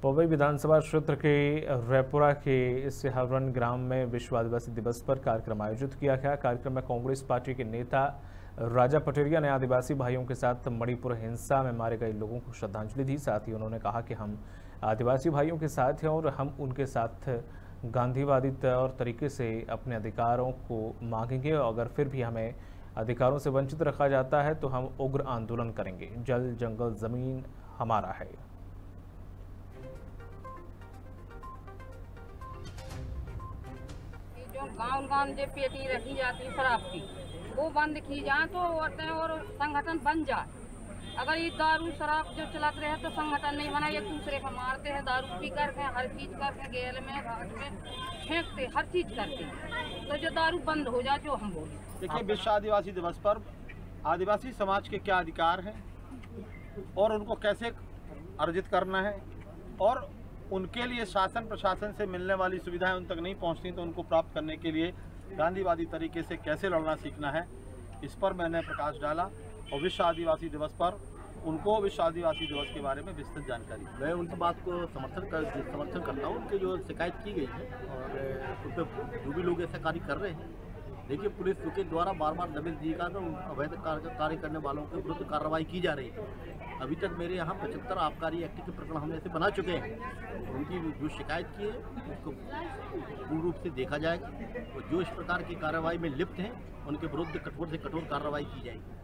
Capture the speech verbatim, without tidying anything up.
पवई विधानसभा क्षेत्र के रैपुरा के सिहावरन ग्राम में विश्व आदिवासी दिवस पर कार्यक्रम आयोजित किया गया। कार्यक्रम में कांग्रेस पार्टी के नेता राजा पटेरिया ने आदिवासी भाइयों के साथ मणिपुर हिंसा में मारे गए लोगों को श्रद्धांजलि दी। साथ ही उन्होंने कहा कि हम आदिवासी भाइयों के साथ हैं और हम उनके साथ गांधीवादी तौर तरीके से अपने अधिकारों को मांगेंगे। अगर फिर भी हमें अधिकारों से वंचित रखा जाता है तो हम उग्र आंदोलन करेंगे। जल जंगल जमीन हमारा है। जो गांव गांव जो पेटी रखी जाती है शराब की, वो बंद की जाए तो और संगठन बन जाए। अगर ये दारू शराब जो चलाते रहे तो संगठन नहीं बना, एक दूसरे को मारते हैं, दारू पी करके हर चीज करके गेल में घाट में फेंकते, हर चीज करते। तो जो दारू बंद हो जाए जो हम बोले। देखिए, विश्व आदिवासी दिवस पर आदिवासी समाज के क्या अधिकार हैं और उनको कैसे अर्जित करना है और उनके लिए शासन प्रशासन से मिलने वाली सुविधाएं उन तक नहीं पहुंचती तो उनको प्राप्त करने के लिए गांधीवादी तरीके से कैसे लड़ना सीखना है, इस पर मैंने प्रकाश डाला और विश्व आदिवासी दिवस पर उनको विश्व आदिवासी दिवस के बारे में विस्तृत जानकारी। मैं उनकी बात को समर्थन कर समर्थन करता हूँ। उनकी जो शिकायत की गई है और उन पर जो भी लोग ऐसा कार्य कर रहे हैं, देखिए पुलिस के द्वारा बार बार दबिश दी का तो अवैध कार्य करने वालों के विरुद्ध कार्रवाई की जा रही है। अभी तक मेरे यहाँ पचहत्तर आबकारी एक्ट के प्रकरण हम ऐसे बना चुके हैं। उनकी जो शिकायत की है उसको पूर्ण रूप से देखा जाएगा और जो इस प्रकार की कार्रवाई में लिप्त हैं उनके विरुद्ध कठोर से कठोर कार्रवाई की जाएगी।